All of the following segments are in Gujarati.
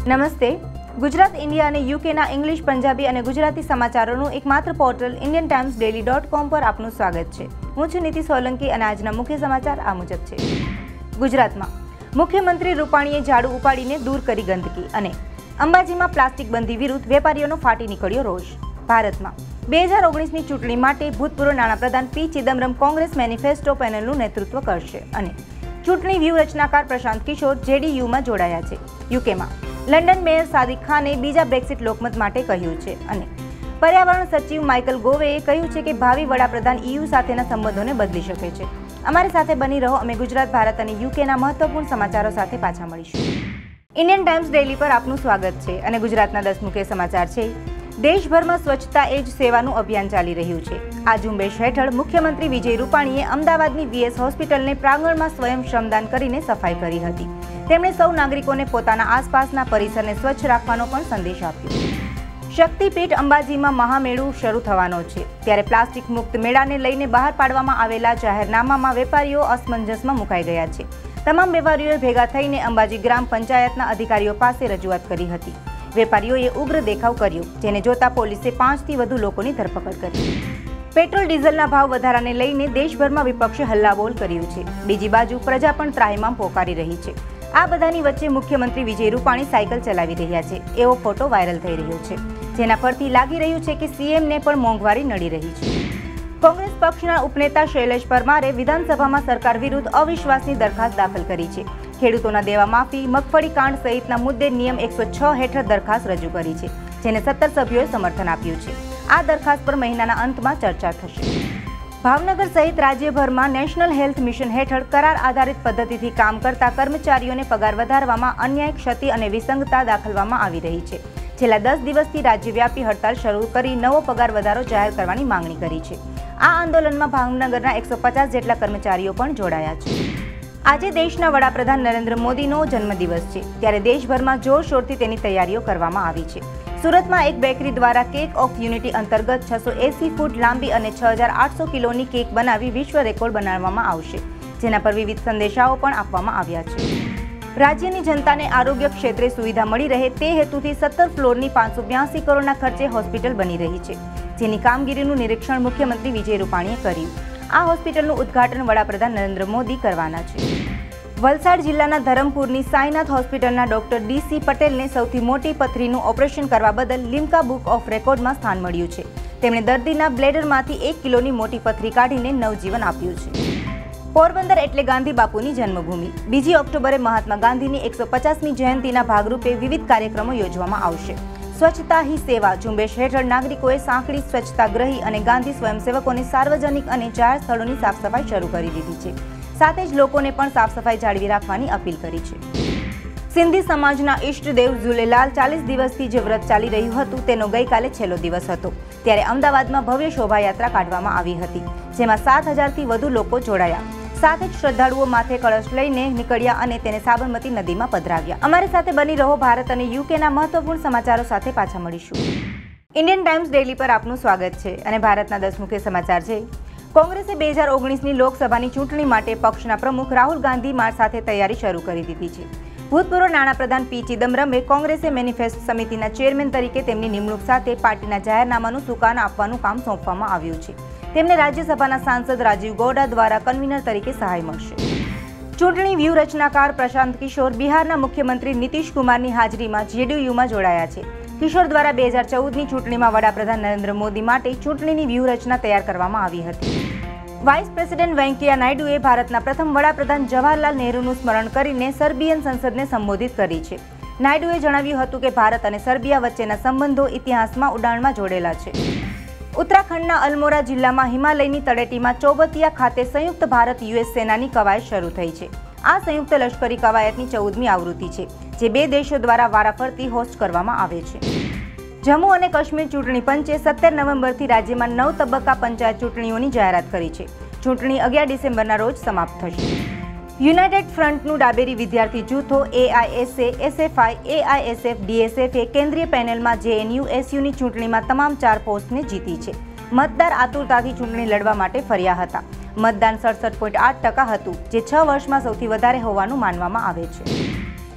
નમસ્તે. ગુજરાત ઇન્ડિયા અને યુકેના ઇંગ્લિશ, પંજાબી અને ગુજરાતી સમાચારોનું એકમાત્ર પોર્ટલ indiantimesdaily.com પર આપનું સ્વાગત છે. હું છું નીતિ સોલંકી અને આજના મુખ્ય સમાચાર આ મુજબ છે. ગુજરાતમાં મુખ્યમંત્રી રૂપાણીએ ઝાડુ ઉપાડીને દૂર કરી ગંદકી અને અંબાજીમાં પ્લાસ્ટિક બંધી વિરુદ્ધ વેપારીઓનો ફાટી નીકળ્યો રોષ. ભારતમાં 2019ની ચૂંટણી માટે ભૂતપૂર્વ નાણાપ્રધાન પી ચિદમ્બરમ કોંગ્રેસ મેનિફેસ્ટો પેનલનું નેતૃત્વ કરશે અને ચૂંટણી વ્યૂહરચનાકાર પ્રશાંત કિશોર જેડીયુમાં જોડાયા છે. યુકેમાં લંડન મેયર સાદિક ખાને બીજા બ્રેક્સિટ લોકમત માટે કહ્યું છે અને પર્યાવરણ સચિવ માઇકલ ગોવેએ કહ્યું છે કે ભાવિ વડાપ્રધાન EU સાથેના સંબંધોને બદલી શકે છે. અમારી સાથે બની રહો. અમે ગુજરાત, ભારત અને યુકેના મહત્વપૂર્ણ સમાચારો સાથે પાછા મળીશું. ઇન્ડિયન ટાઈમ્સ ડેલી પર આપનું સ્વાગત છે અને ગુજરાતના 10 મુખ્ય સમાચાર છે. દેશભરમાં સ્વચ્છતા એ જ સેવાનું અભિયાન ચાલી રહ્યું છે. આ ઝુંબેશ હેઠળ મુખ્યમંત્રી વિજય રૂપાણીએ અમદાવાદની VS હોસ્પિટલને પ્રાંગણમાં સ્વયં શ્રમદાન કરીને સફાઈ કરી હતી. તેમણે સૌ નાગરિકોને પોતાના આસપાસના પરિસરને સ્વચ્છ રાખવાનો પણ સંદેશ આપ્યો. શક્તિપીઠ અંબાજીમાં મહામેળો શરૂ થવાનો છે ત્યારે પ્લાસ્ટિક મુક્ત મેળાને લઈને બહાર પાડવામાં આવેલા જાહેરનામામાં વેપારીઓ અસમંજસમાં મુકાઈ ગયા છે. તમામ વેપારીઓએ ભેગા થઈને અંબાજી ગ્રામ પંચાયતના અધિકારીઓ પાસે રજૂઆત કરી હતી. વેપારીઓએ ઉગ્ર દેખાવ કર્યો, જેને જોતા પોલીસે 5થી વધુ લોકોની ધરપકડ કરી. પેટ્રોલ ડીઝલના ભાવ વધારાને લઈને દેશભરમાં વિપક્ષે હલ્લાબોલ કર્યું છે. બીજી બાજુ પ્રજા પણ ત્રાહિમામ પોકારી રહી છે. આ બધાની વચ્ચે મુખ્યમંત્રી વિજય રૂપાણી સાયકલ ચલાવી રહ્યા છે એવો ફોટો વાયરલ થઈ રહ્યો છે, જેના પરથી લાગી રહ્યું છે કે CMને પણ મોંઘવારી નડી રહી છે. કોંગ્રેસ પક્ષના ઉપનેતા શૈલેષ પરમારે વિધાનસભામાં સરકાર વિરુદ્ધ અવિશ્વાસની દરખાસ્ત દાખલ કરી છે. ખેડૂતોના દેવા માફી, મગફળી કાંડ સહિતના મુદ્દે નિયમ 106 હેઠળ દરખાસ્ત રજૂ કરી છે, જેને 17 સભ્યોએ સમર્થન આપ્યું છે. આ દરખાસ્ત પર મહિનાના અંતમાં ચર્ચા થશે. ભાવનગર સહિત રાજ્યભરમાં નેશનલ હેલ્થ મિશન હેઠળ કરાર આધારિત પદ્ધતિથી કામ કરતા કર્મચારીઓને પગાર વધારવામાં અન્યાય, ક્ષતિ અને વિસંગતતા દાખવવામાં આવી રહી છે. છેલ્લા 10 દિવસથી રાજ્યવ્યાપી હડતાળ શરૂ કરી નવો પગાર વધારો જાહેર કરવાની માંગણી કરી છે. આ આંદોલનમાં ભાવનગરના 150 જેટલા કર્મચારીઓ પણ જોડાયા છે. આજે દેશના વડાપ્રધાન નરેન્દ્ર મોદીનો જન્મદિવસ છે ત્યારે દેશભરમાં જોરશોરથી તેની તૈયારીઓ કરવામાં આવી છે. સુરતમાં એક બેકરી દ્વારા કેક ઓફ યુનિટી અંતર્ગત 680 ફૂટ લાંબી અને 6800 કિલોની કેક બનાવી વિશ્વ રેકોર્ડ બનાવવામાં આવશે, જેના પર વિવિધ સંદેશાઓ પણ આપવામાં આવ્યા છે. રાજ્યની જનતાને આરોગ્ય ક્ષેત્રે સુવિધા મળી રહે તે હેતુથી 17 ફ્લોરની 582 કરોડના ખર્ચે હોસ્પિટલ બની રહી છે, જેની કામગીરીનું નિરીક્ષણ મુખ્યમંત્રી વિજય રૂપાણીએ કર્યું. આ હોસ્પિટલનું ઉદ્ઘાટન વડાપ્રધાન નરેન્દ્ર મોદી કરવાના છે. વલસાડ જિલ્લાના ધરમપુરની સાઈનાથ હોસ્પિટલના ડોક્ટર DC પટેલને સૌથી મોટી પથરીનું ઓપરેશન કરવા બદલ લિમ્કા બુક ઓફ રેકોર્ડમાં સ્થાન મળ્યું છે. તેમણે દર્દીના બ્લેડરમાંથી 1 કિલોની મોટી પથરી કાઢીને નવજીવન આપ્યું છે. પોરબંદર એટલે ગાંધી બાપુની જન્મભૂમિ. 2 ઓક્ટોબરે મહાત્મા ગાંધીની 150મી જયંતિના ભાગરૂપે વિવિધ કાર્યક્રમો યોજવામાં આવશે. સ્વચ્છતા હી સેવા ઝુંબેશ હેઠળ નાગરિકોએ સાંકડી સ્વચ્છતાગ્રહી અને ગાંધી સ્વયંસેવકોને સાર્વજનિક અને જાહેર સ્થળોની સાફસફાઈ શરૂ કરી દીધી છે. સાથે જ લોકોને પણ સાફસફાઈ જાળવી રાખવાની અપીલ કરી છે. સિંધી સમાજના ઈષ્ટદેવ ઝૂલેલાલ 40 દિવસથી જે વ્રત ચાલી રહ્યું હતું તેનો ગઈકાલે છેલ્લો દિવસ હતો. ત્યારે અમદાવાદમાં ભવ્ય શોભાયાત્રા કાઢવામાં આવી હતી, જેમાં 7000થી વધુ લોકો જોડાયા. સાથે જ શ્રદ્ધાળુઓ માથે કળશ લઈને નીકળ્યા અને તેને સાબરમતી નદીમાં પધરાવ્યા. અમારી સાથે બની રહો. ભારત અને યુકેના મહત્વપૂર્ણ સમાચારો સાથે પાછા મળીશું. ઇન્ડિયન ટાઈમ્સ ડેલી પર આપનું સ્વાગત છે અને ભારતના 10 મુખ્ય સમાચાર છે. કોંગ્રેસે 2019ની લોકસભાની ચૂંટણી માટે પક્ષના પ્રમુખ રાહુલ ગાંધી સાથે તૈયારી શરૂ કરી દીધી છે. ભૂતપૂર્વ નાણાપ્રધાન પી ચિદમ્બરમે કોંગ્રેસે મેનિફેસ્ટો સમિતિના ચેરમેન તરીકે તેમની નિમણૂક સાથે પાર્ટીના જાહેરનામાનું સુકાન આપવાનું કામ સોંપવામાં આવ્યું છે. તેમને રાજ્યસભાના સાંસદ રાજીવ ગૌડા દ્વારા કન્વીનર તરીકે સહાય મળશે. ચૂંટણી વ્યૂહરચનાકાર પ્રશાંત કિશોર બિહારના મુખ્યમંત્રી નીતિશ કુમારની હાજરીમાં જેડીયુમાં જોડાયા છે. કિશોર દ્વારા 2014ની ચૂંટણીમાં વડાપ્રધાન નરેન્દ્ર મોદી માટે ચૂંટણીની વ્યૂહરચના તૈયાર કરવામાં આવી હતી. વાઇસ પ્રેસિડેન્ટ વેંકૈયા નાયડુએ ભારતના પ્રથમ વડાપ્રધાન જવાહરલાલ નહેરુનું સ્મરણ કરીને સર્બિયન સંસદને સંબોધિત કરી છે. નાયડુએ જણાવ્યું હતું કે ભારત અને સર્બિયા વચ્ચેના સંબંધો ઇતિહાસમાં ઉડાણમાં જોડેલા છે. ઉત્તરાખંડના અલ્મોરા જિલ્લામાં હિમાલયની તળેટીમાં ચોબતિયા ખાતે સંયુક્ત ભારત-US સેનાની કવાયત શરૂ થઈ છે. આ સંયુક્ત લશ્કરી કવાયતની 14મી આવૃત્તિ છે, જે 2 દેશો દ્વારા વારાફરતી હોસ્ટ કરવામાં આવે છે. જમ્મુ અને કાશ્મીર ચૂંટણી પંચે 17 નવેમ્બરથી રાજ્યમાં 9 તબક્કા પંચાયત ચૂંટણીઓની જાહેરાત કરી છે. ચૂંટણી 11 ડિસેમ્બરના રોજ સમાપ્ત થશે. યુનાઇટેડ ફ્રન્ટનું ડાબેરી વિદ્યાર્થી જૂથો AISA, SFI, AISF, DSF એ કેન્દ્રીય પેનલમાં JNU-SUની ચૂંટણીમાં તમામ 4 પોસ્ટને જીતી છે. મતદાર આતુરતાથી ચૂંટણી લડવા માટે ફર્યા હતા. મતદાન 67.8% હતું, જે 6 વર્ષમાં સૌથી વધારે હોવાનું માનવામાં આવે છે.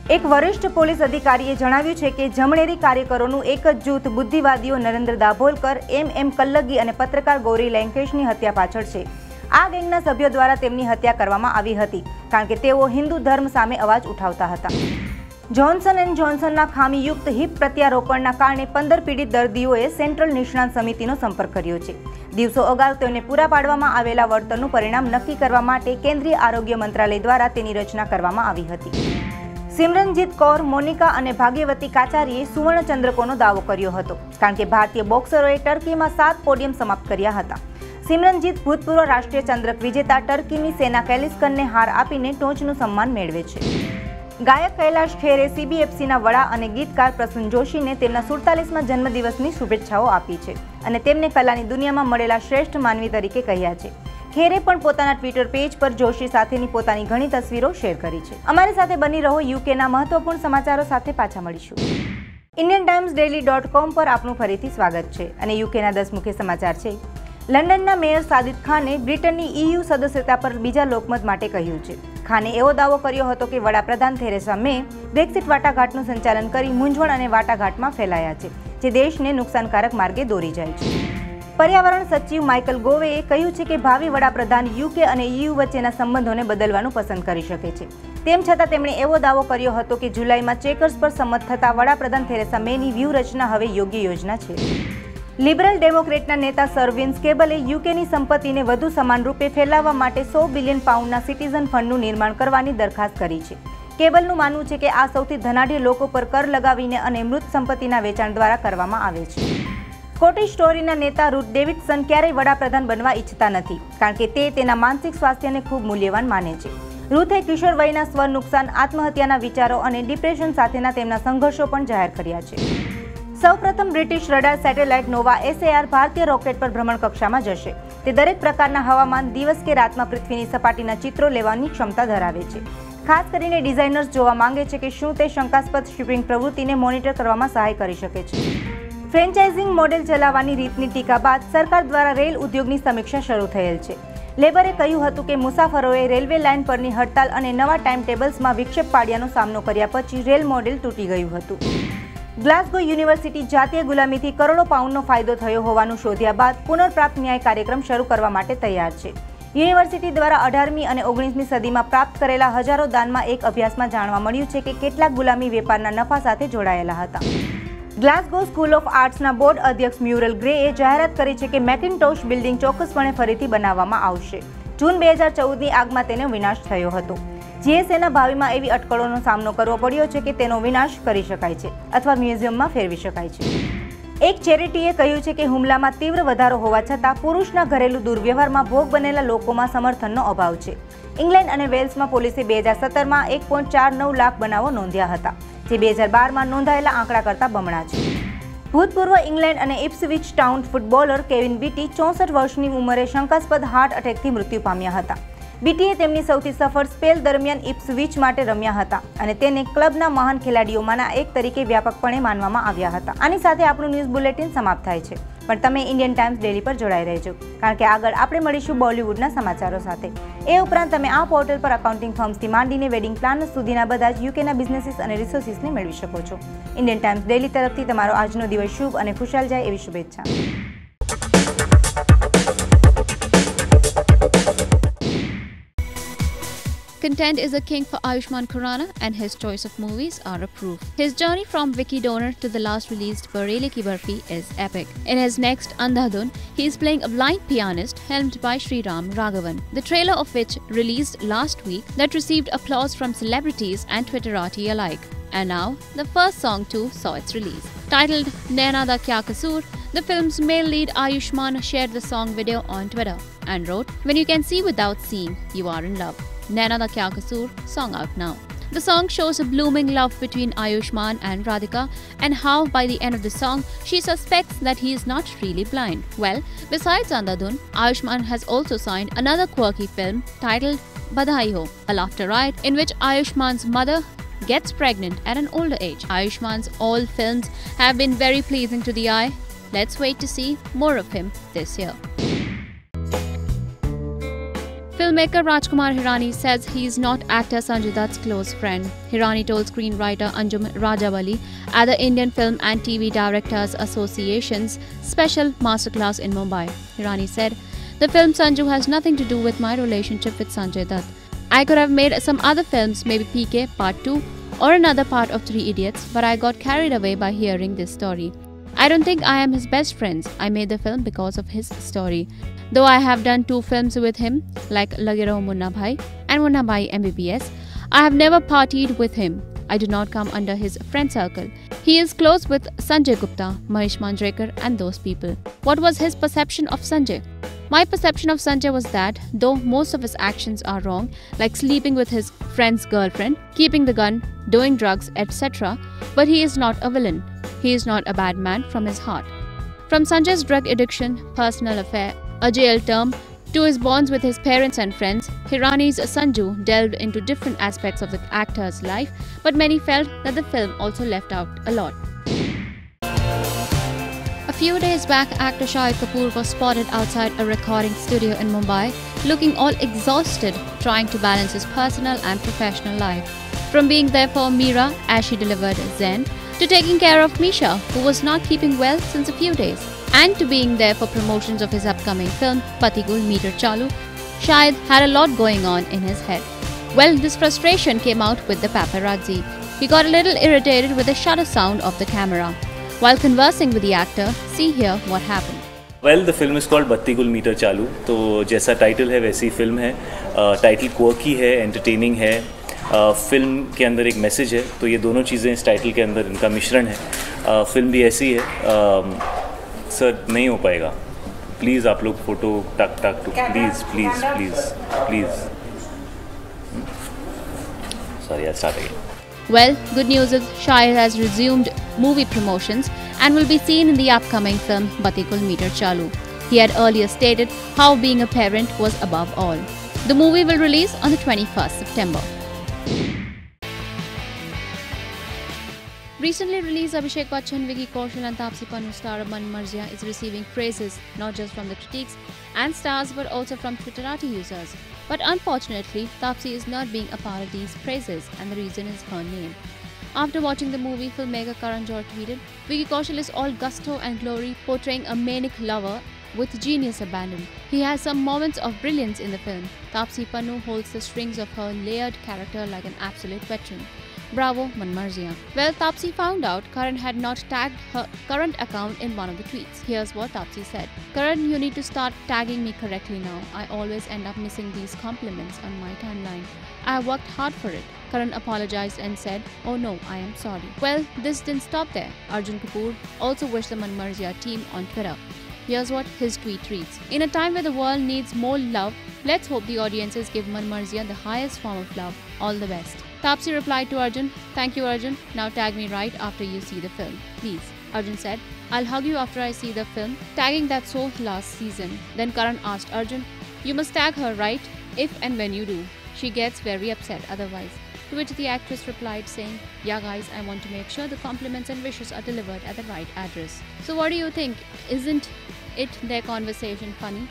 એક વરિષ્ઠ પોલીસ અધિકારીએ જણાવ્યું છે કે જમણેરી કાર્યકરોનું એક જ જૂથ બુદ્ધિવાદીઓ નરેન્દ્ર દાભોલકર, એમ કલ્લગી અને પત્રકાર ગૌરી લેંકેશની હત્યા પાછળ છે. આ ગેંગના સભ્યો દ્વારા તેમની હત્યા કરવામાં આવી હતી કારણ કે તેઓ હિન્દુ ધર્મ સામે અવાજ ઉઠાવતા હતા. જોન્સન એન્ડ જોન્સનના ખામીયુક્ત હિપ પ્રત્યારોપણના કારણે 15 પીડિત દર્દીઓએ સેન્ટ્રલ નિષ્ણાત સમિતિનો સંપર્ક કર્યો છે. દિવસો અગાઉ તેમને પૂરા પાડવામાં આવેલા વળતરનું પરિણામ નક્કી કરવા માટે કેન્દ્રીય આરોગ્ય મંત્રાલય દ્વારા તેની રચના કરવામાં આવી હતી. સિમરનજીત કૌર, મોનિકા અને ભાગ્યવતી કાચારીએ સુવર્ણ ચંદ્રકોનો દાવો કર્યો હતો કારણ કે ભારતીય બોક્સરોએ ટર્કીમાં 7 પોડિયમ સમાપ્ત કર્યા હતા. સિમરનજીત ભૂતપૂર્વ રાષ્ટ્રીય ચંદ્રક વિજેતા ટર્કીની સેના કેલિસ્કનને હાર આપીને ટોચનું સન્માન મેળવે છે. ગાયક કૈલાશ ખેરે CBFCના વડા અને ગીતકાર પ્રસૂન જોશીને તેમના 47મા જન્મદિવસની શુભેચ્છાઓ આપી છે અને તેમને કલાની દુનિયામાં મળેલા શ્રેષ્ઠ માનવી તરીકે કહ્યા છે. ખેરે પણ પોતાના ટ્વિટર પેજ પર જોશી સાથેની પોતાની ઘણી તસવીરો શેર કરી છે. અમારી સાથે બની રહો. યુકેના મહત્વપૂર્ણ સમાચારો સાથે પાછા મળીશું. IndianTimesDaily.com પર આપનું ફરીથી સ્વાગત છે અને યુકેના 10 મુખ્ય સમાચાર છે. લંડનના મેયર સાદિક ખાને બ્રિટનની EU સદસ્યતા પર બીજા લોકમત માટે કહ્યું છે. ખાને એવો દાવો કર્યો હતો કે વડાપ્રધાન થેરેસા મે બ્રેક્સિટ વાટાઘાટનું સંચાલન કરી મૂંઝવણ અને વાટાઘાટમાં ફેલાયા છે, જે દેશને નુકસાનકારક માર્ગે દોરી જાય છે. પર્યાવરણ સચિવ માઇકલ ગોવેએ કહ્યું છે કે ભાવિ વડાપ્રધાન UK અને EU વચ્ચેના સંબંધોને બદલવાનું પસંદ કરી શકે છે. તેમ છતાં તેમણે એવો દાવો કર્યો હતો કે જુલાઈમાં ચેકર્સ પર સંમત થતા વડાપ્રધાન થેરેસા મેની વ્યૂહરચના હવે યોગ્ય યોજના છે. લિબરલ ડેમોક્રેટના નેતા સર વિન્સ કેબલે યુકેની સંપત્તિને વધુ સમાનરૂપે ફેલાવવા માટે £100 બિલિયન સિટીઝન ફંડનું નિર્માણ કરવાની દરખાસ્ત કરી છે. કેબલનું માનવું છે કે આ સૌથી ધનાઢ્ય લોકો પર કર લગાવીને અને મૃત સંપત્તિના વેચાણ દ્વારા કરવામાં આવે છે. સ્કોટિશ ટોરીના નેતા રૂથ ડેવિડસન ક્યારેય વડાપ્રધાન બનવા ઈચ્છતા નથી કારણ કે તે તેના માનસિક સ્વાસ્થ્યને ખૂબ મૂલ્યવાન માને છે. રૂથે કિશોર વયના સ્વ નુકસાન, આત્મહત્યાના વિચારો અને ડિપ્રેશન સાથેના તેમના સંઘર્ષો પણ જાહેર કર્યા છે. સૌપ્રથમ British radar satellite Nova SAR ભારતીય રોકેટ પર ભ્રમણકક્ષામાં જશે. તે દરેક પ્રકારના હવામાન, દિવસ કે રાતમાં પૃથ્વીની સપાટીના ચિત્રો લેવાની ક્ષમતા ધરાવે છે. ખાસ કરીને ડિઝાઇનર્સ જોવા માંગે છે કે શું તે શંકાસ્પદ શિપિંગ પ્રવૃત્તિને મોનિટર કરવામાં સહાય કરી શકે છે. ફ્રેન્ચાઇઝિંગ મોડેલ ચલાવવાની રીતની ટીકા બાદ સરકાર દ્વારા રેલ ઉદ્યોગની સમીક્ષા શરૂ થયેલ છે. લેબરે કહ્યું હતું કે મુસાફરોએ રેલવે લાઇન પરની હડતાલ અને નવા ટાઈમ ટેબલ્સમાં વિક્ષેપ પાડ્યાનો સામનો કર્યા પછી રેલ મોડેલ તૂટી ગયું હતું. ગ્લાસગો યુનિવર્સિટી જાતીય ગુલામીથી કરોડો પાઉન્ડનો ફાયદો થયો હોવાનું શોધ્યા બાદ પુનર્પ્રાપ્ત ન્યાય કાર્યક્રમ શરૂ કરવા માટે તૈયાર છે. યુનિવર્સિટી દ્વારા 18મી અને 19મી સદીમાં પ્રાપ્ત કરેલા હજારો દાનમાં એક અભ્યાસમાં જાણવા મળ્યું છે કે કેટલાક ગુલામી વેપારના નફા સાથે જોડાયેલા હતા. ગ્લાસગો સ્કૂલ ઓફ આર્ટ્સના બોર્ડ અધ્યક્ષ મ્યુરલ ગ્રેએ જાહેરાત કરી છે કે મેકિન્ટોશ બિલ્ડિંગ ચોક્કસપણે ફરીથી બનાવવામાં આવશે. જૂન 2014ની આગમાં તેનો વિનાશ થયો હતો. GSAના ભાવિમાં એવી અટકળોનો સામનો કરવો પડ્યો છે કે તેનો વિનાશ કરી શકાય છે અથવા મ્યુઝિયમમાં ફેરવી શકાય છે. એક ચેરિટીએ કહ્યું છે કે હુમલામાં તીવ્ર વધારો હોવા છતાં પુરુષના ઘરેલું દુર્વ્યવહારમાં ભોગ બનેલા લોકોમાં સમર્થનનો અભાવ છે. ઇંગ્લેન્ડ અને વેલ્સમાં પોલીસે 2017માં 1.49 લાખ બનાવો નોંધ્યા હતા, જે 2012માં નોંધાયેલા આંકડા કરતાં બમણા છે. ભૂતપૂર્વ ઇંગ્લેન્ડ અને Ipswich town footballer Kevin Beattie 64 વર્ષની ઉંમરે શંકાસ્પદ હાર્ટ એટેકથી મૃત્યુ પામ્યા હતા. બીટીએ તેમની સૌથી સફળ સ્પેલ દરમિયાન ઇપ્સવિચ માટે રમ્યા હતા અને તેને ક્લબના મહાન ખેલાડીઓમાંના એક તરીકે વ્યાપકપણે માનવામાં આવ્યા હતા. આની સાથે આપણું ન્યૂઝ બુલેટિન સમાપ્ત થાય છે, પણ તમે ઇન્ડિયન ટાઈમ્સ ડેલી પર જોડાઈ રહેજો કારણ કે આગળ આપણે મળીશું બોલિવૂડના સમાચારો સાથે. એ ઉપરાંત તમે આ પોર્ટલ પર અકાઉન્ટિંગ ફર્મ્સથી માંડીને વેડિંગ પ્લાન સુધીના બધા જ યુકેના બિઝનેસીસ અને રિસોર્સિસને મેળવી શકો છો. ઇન્ડિયન ટાઈમ્સ ડેલી તરફથી તમારો આજનો દિવસ શુભ અને ખુશાલ જાય એવી શુભેચ્છા. Content is a king for Ayushmann Khurrana and his choice of movies are a proof. His journey from Vicky Donor to the last released Bareli Ki Barfi is epic. In his next Andhadhun, he is playing a blind pianist helmed by Sriram Raghavan, the trailer of which released last week that received applause from celebrities and Twitterati alike. And now, the first song too saw its release. Titled Naina Da Kya Kasoor, the film's male lead Ayushmann shared the song video on Twitter and wrote, "When you can see without seeing, you are in love. Naina Da Kya Kasoor song out now." The song shows a blooming love between Ayushmann and Radhika and how by the end of the song she suspects that he is not really blind. Well, besides Andhadhun, Ayushmann has also signed another quirky film titled Badhai Ho, a laughter ride in which Ayushmann's mother gets pregnant at an older age. Ayushmann's all films have been very pleasing to the eye. Let's wait to see more of him this year. filmmaker Rajkumar Hirani says he is not actor Sanjay Dutt's close friend. Hirani told screenwriter Anjum Rajawali at the Indian Film and TV Directors Association's special masterclass in Mumbai. Hirani said, "The film Sanju has nothing to do with my relationship with Sanjay Dutt. I could have made some other films, maybe PK Part 2 or another part of Three Idiots, but I got carried away by hearing this story. I don't think I am his best friends. I made the film because of his story. Though I have done 2 films with him, like Lage Raho Munna Bhai and Munna Bhai MBBS, I have never partied with him. I do not come under his friend circle. He is close with Sanjay Gupta, Mahesh Manjrekar and those people." What was his perception of Sanjay? "My perception of Sanjay was that, though most of his actions are wrong, like sleeping with his friend's girlfriend, keeping the gun, doing drugs, etc., but he is not a villain. He is not a bad man from his heart." From Sanjay's drug addiction, personal affair, a jail term, to his bonds with his parents and friends, Hirani's Sanju delved into different aspects of the actor's life, but many felt that the film also left out a lot. A few days back, actor Shahid Kapoor was spotted outside a recording studio in Mumbai, looking all exhausted, trying to balance his personal and professional life. From being there for Meera as she delivered Zen, to taking care of Misha, who was not keeping well since a few days, and to being there for promotions of his upcoming film, Pati Gul Meter Chalu, Shahid had a lot going on in his head. Well, this frustration came out with the paparazzi. He got a little irritated with the shutter sound of the camera. While conversing with the actor, see here what happened. Well, the film is called Batti Gul Meter Chalu. तो जैसा टाइटल है वैसी फिल्म है. टाइटल क्वर्की है, एंटरटेनिंग है. फिल्म के अंदर एक मैसेज है, तो ये दोनों चीज़ें इस टाइटल के अंदर इनका मिश्रण है. फिल्म भी ऐसी है. सर नहीं हो पाएगा. प्लीज़ आप लोग फोटो टक टक टू please please please please. Sorry, I'll start again. Well, good news is Shahid has resumed movie promotions and will be seen in the upcoming film Batti Gul Meter Chalu. He had earlier stated how being a parent was above all. The movie will release on the 21st September. Recently released Abhishek Bachchan, Vicky Kaushal and Taapsee Pannu star Man Marzia is receiving praises not just from the critics and stars but also from Twitterati users. But unfortunately, Taapsee is not being a part of these praises, and the reason is her name. After watching the movie, filmmaker Karan Johar tweeted, "Vicky Kaushal is all gusto and glory, portraying a manic lover with genius abandon. He has some moments of brilliance in the film. Taapsee Pannu holds the strings of her layered character like an absolute veteran. Bravo, Man Marzia." Well, Taapsee found out Karan had not tagged her current account in one of the tweets. Here's what Taapsee said. "Karan, you need to start tagging me correctly now. I always end up missing these compliments on my timeline. I worked hard for it." Karan apologized and said, "Oh no, I am sorry." Well, this didn't stop there. Arjun Kapoor also wished the Man Marzia team on Twitter. Here's what his tweet reads. "In a time where the world needs more love, let's hope the audiences give Man Marzia the highest form of love. All the best." Taapsee replied to Arjun, "Thank you, Arjun. Now tag me right after you see the film, please." Arjun said, "I'll hug you after I see the film, tagging that soul last season." Then Karan asked Arjun, "You must tag her, right? If and when you do. She gets very upset otherwise." To which the actress replied saying, "Yeah guys, I want to make sure the compliments and wishes are delivered at the right address." So what do you think? Isn't it their conversation funny?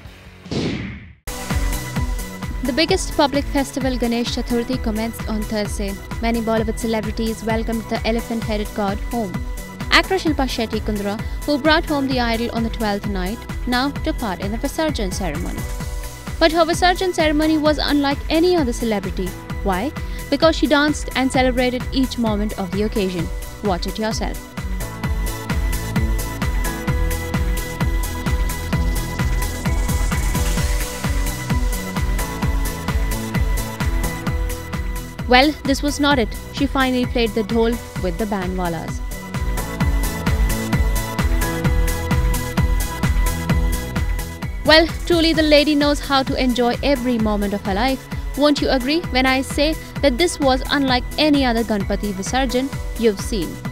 The biggest public festival, Ganesh Chaturthi, commenced on Thursday. Many Bollywood celebrities welcomed the elephant-headed god home. Actress Shilpa Shetty Kundra, who brought home the idol on the 12th night, now took part in the Visarjan ceremony. But her Visarjan ceremony was unlike any other celebrity. Why? Because she danced and celebrated each moment of the occasion. Watch it yourself. Well, this was not it. She finally played the dhol with the bandwalas. Well, truly the lady knows how to enjoy every moment of her life. Won't you agree when I say that this was unlike any other Ganpati Visarjan you've seen?